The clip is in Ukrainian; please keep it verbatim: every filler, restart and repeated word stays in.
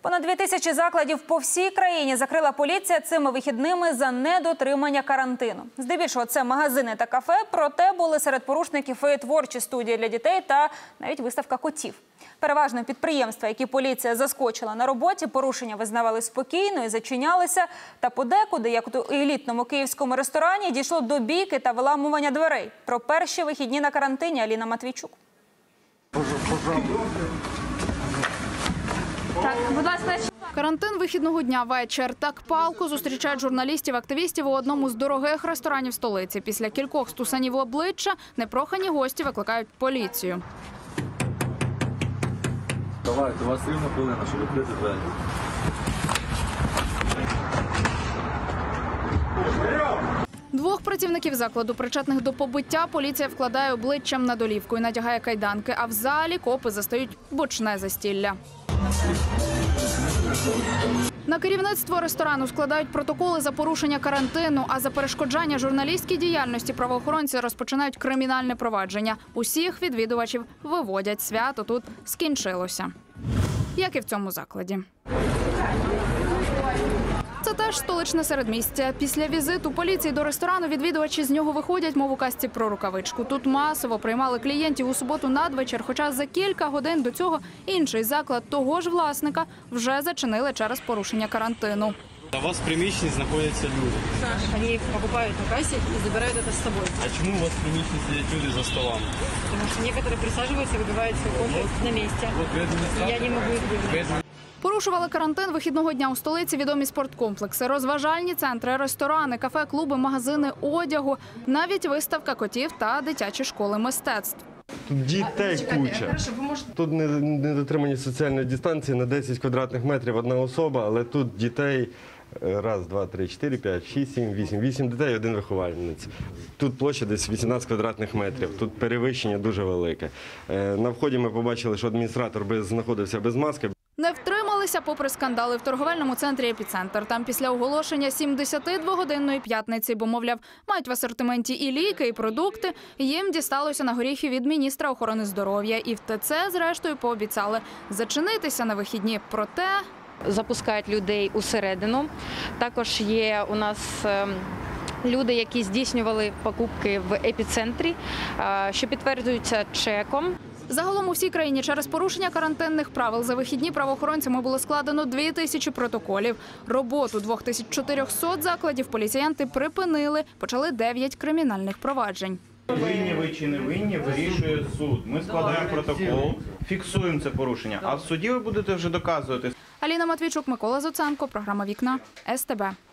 Понад дві тисячі закладів по всій країні закрила поліція цими вихідними за недотримання карантину. Здебільшого це магазини та кафе, проте були серед порушників і творчі студії для дітей та навіть виставка котів. Переважно підприємства, які поліція заскочила на роботі, порушення визнавали спокійно і зачинялися. Та подекуди, як у елітному київському ресторані, дійшло до бійки та виламування дверей. Про перші вихідні на карантині Аліна Матвійчук. Так, будь ласка. Карантин вихідного дня вечір. Так палко зустрічають журналістів-активістів у одному з дорогих ресторанів столиці. Після кількох стусанів в обличчя непрохані гості викликають поліцію. Давайте, у вас рівно хвилина, щоб відкрити двері. Двох працівників закладу, причетних до побиття, поліція вкладає обличчям на долівку і надягає кайданки, а в залі копи застають бочне застілля. На керівництво ресторану складають протоколи за порушення карантину, а за перешкоджання журналістській діяльності правоохоронці розпочинають кримінальне провадження. Усіх відвідувачів виводять. Свято тут скінчилося. Як і в цьому закладі. Це теж столичне середмістя. Після візиту поліції до ресторану відвідувачі з нього виходять, мов у казці про рукавичку. Тут масово приймали клієнтів у суботу надвечір, хоча за кілька годин до цього інший заклад того ж власника вже зачинили через порушення карантину. У вас в приміщенні знаходяться люди. Вони покупають на касі і забирають це з собою. А чому у вас в приміщенні сидять люди за столами? Тому що некоторі присаджуються і вибивають свій кофе на місці. Я не можу їх вибрати. Порушували карантин вихідного дня у столиці відомі спорткомплекси, розважальні центри, ресторани, кафе, клуби, магазини одягу, навіть виставка котів та дитячі школи мистецтв. Тут дітей куча. Тут не дотримані соціальної дистанції на десять квадратних метрів одна особа, але тут дітей раз, два, три, чотири, п'ять, шість, сім, вісім. Вісім дітей, один виховательниць. Тут площа десь вісімнадцять квадратних метрів. Тут перевищення дуже велике. На вході ми побачили, що адміністратор знаходився без маски. Не втрималися попри скандали в торговельному центрі «Епіцентр». Там після оголошення сімдесятидвогодинної п'ятниці, бо, мовляв, мають в асортименті і ліки, і продукти, їм дісталося на горіхи від міністра охорони здоров'я. І в ТЦ, зрештою, пообіцяли зачинитися на вихідні. Проте запускають людей усередину. Також є у нас люди, які здійснювали покупки в «Епіцентрі», що підтверджуються чеком. Загалом у всій країні через порушення карантинних правил за вихідні правоохоронцями було складено дві тисячі протоколів. Роботу двох тисяч чотирьохсот закладів поліціянти припинили, почали дев'ять кримінальних проваджень. Винні ви чи не винні, вирішує суд. Ми складаємо протокол, фіксуємо це порушення, а в суді ви будете вже доказувати. Аліна Матвійчук, Микола Зоценко, програма «Вікна», ес те бе.